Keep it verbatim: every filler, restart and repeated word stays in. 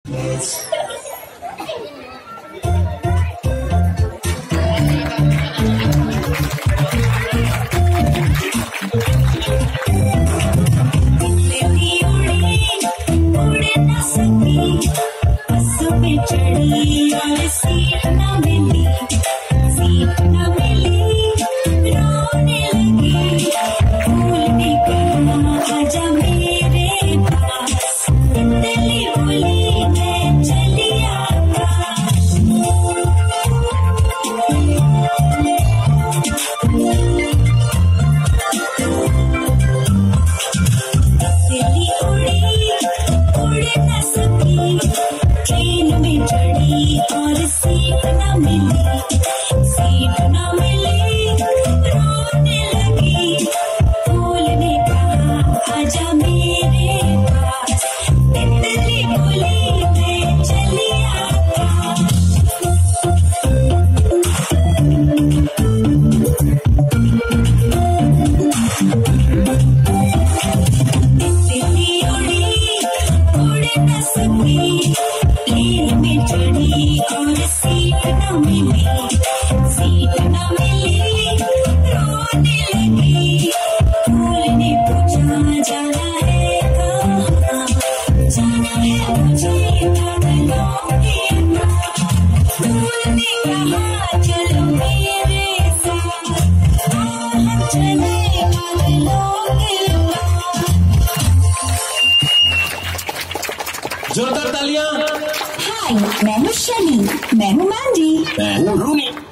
चढ़ी और सीट न मिली, सीट न मिली, रोने लगी। फूल ने कहा आजा मेरे पास, तितली बोली मैं चली आकाश। तितली उड़ी उड़ न सकी, ट्रेन में चढ़ी और सीट न मिली, सीट न मिली, रोने लगी। फूल ने कहा आजा मेरे पास, तितली बोली मैं चली आकाश। तितली उड़ी उड़ न सकी, ट्रेन में चढ़ी और सीट न मिली, सीट न मिली, रोने लगी। फूल ने पूछा जाना है कहाँ, जाना है मुझे पागलों के पास। फूल ने कहा चलो मेरे साथ, हम चले पागलों के पास। जोरदार तालियां। हाय, मैं हूँ शनी। मैं हूँ मैंडी। मैं हूँ रूनी।